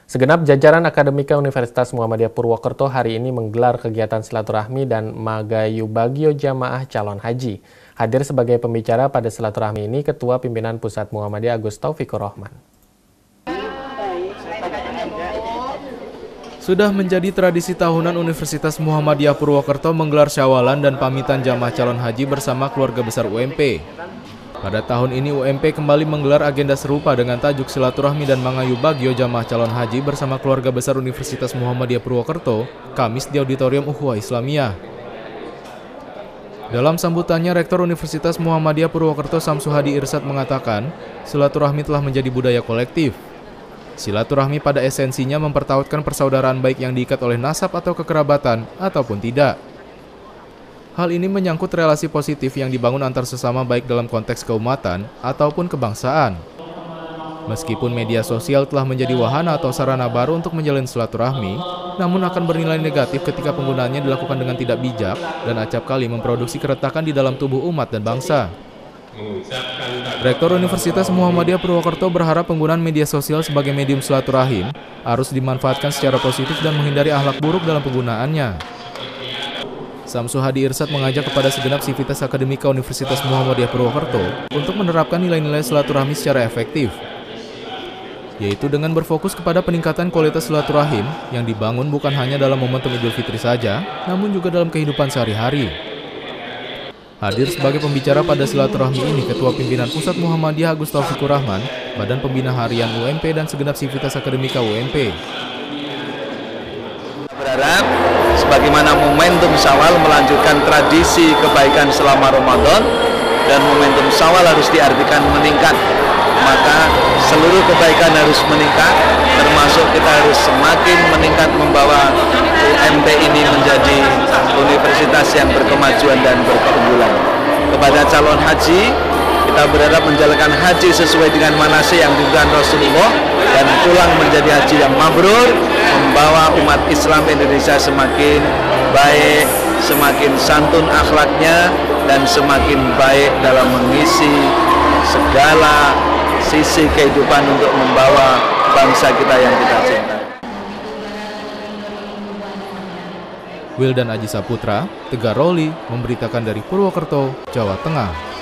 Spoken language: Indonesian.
Segenap jajaran Akademika Universitas Muhammadiyah Purwokerto hari ini menggelar kegiatan silaturahmi dan magayubagio jamaah calon haji. Hadir sebagai pembicara pada silaturahmi ini Ketua Pimpinan Pusat Muhammadiyah Agus Taufikur Rahman. Sudah menjadi tradisi tahunan Universitas Muhammadiyah Purwokerto menggelar syawalan dan pamitan jamaah calon haji bersama keluarga besar UMP. Pada tahun ini UMP kembali menggelar agenda serupa dengan tajuk silaturahmi dan magayubagio jamaah calon haji bersama keluarga besar Universitas Muhammadiyah Purwokerto, Kamis di Auditorium Ukhuwah Islamiyah. Dalam sambutannya, Rektor Universitas Muhammadiyah Purwokerto Samsu Hadi Irsad mengatakan, silaturahmi telah menjadi budaya kolektif. Silaturahmi pada esensinya mempertautkan persaudaraan baik yang diikat oleh nasab atau kekerabatan ataupun tidak. Hal ini menyangkut relasi positif yang dibangun antar sesama baik dalam konteks keumatan ataupun kebangsaan. Meskipun media sosial telah menjadi wahana atau sarana baru untuk menjalin silaturahmi, namun akan bernilai negatif ketika penggunaannya dilakukan dengan tidak bijak dan acap kali memproduksi keretakan di dalam tubuh umat dan bangsa. Rektor Universitas Muhammadiyah Purwokerto berharap penggunaan media sosial sebagai medium silaturahim harus dimanfaatkan secara positif dan menghindari akhlak buruk dalam penggunaannya. Samsu Hadi Irsad mengajak kepada segenap sivitas akademika Universitas Muhammadiyah Purwokerto untuk menerapkan nilai-nilai silaturahmi secara efektif, yaitu dengan berfokus kepada peningkatan kualitas silaturahim yang dibangun bukan hanya dalam momentum Idul Fitri saja, namun juga dalam kehidupan sehari-hari. Hadir sebagai pembicara pada silaturahmi ini Ketua Pimpinan Pusat Muhammadiyah Agus Taufikur Rahman, Badan Pembina Harian UMP dan segenap sivitas akademika UMP. Berharap sebagaimana momentum Syawal melanjutkan tradisi kebaikan selama Ramadan dan momentum Syawal harus diartikan meningkat, maka seluruh kebaikan harus meningkat, termasuk kita harus semakin meningkat membawa UMP ini menjadi universitas yang berkemajuan dan berkeunggulan. Kepada calon haji, kita berharap menjalankan haji sesuai dengan manasik yang diberikan Rasulullah dan pulang menjadi haji yang mabrur, membawa umat Islam Indonesia semakin baik, semakin santun akhlaknya, dan semakin baik dalam mengisi segala sisi kehidupan untuk membawa bangsa kita yang kita cintai. Wildan Aji Saputra, Tegar Roli, memberitakan dari Purwokerto, Jawa Tengah.